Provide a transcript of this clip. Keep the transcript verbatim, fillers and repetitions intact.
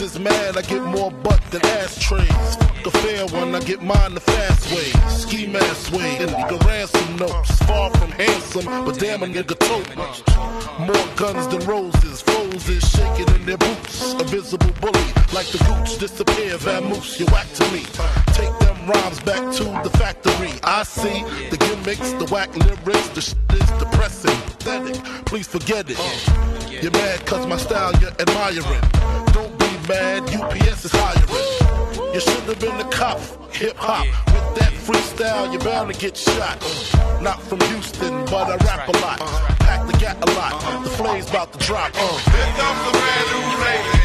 is mad, I get more butt than ashtrays. Fuck a fair one, I get mine the fast way. Ski mask way, and nigga ransom notes. Far from handsome, but damn a nigga tote. More guns than roses, foes is shaking in their boots. A visible bully, like the roots disappear, vamoose, you whack to me. Take them rhymes back to the factory. I see the gimmicks, the whack lyrics, the shit is depressing, pathetic. Please forget it. You're mad cause my style you're admiring. Don't be mad, U P S is hiring. You should have been a cop, hip hop. With that freestyle, you're bound to get shot. Not from Houston, but I rap a lot. Pack the gat a lot. The flame's about to drop. Uh. Here comes the brand new flavor.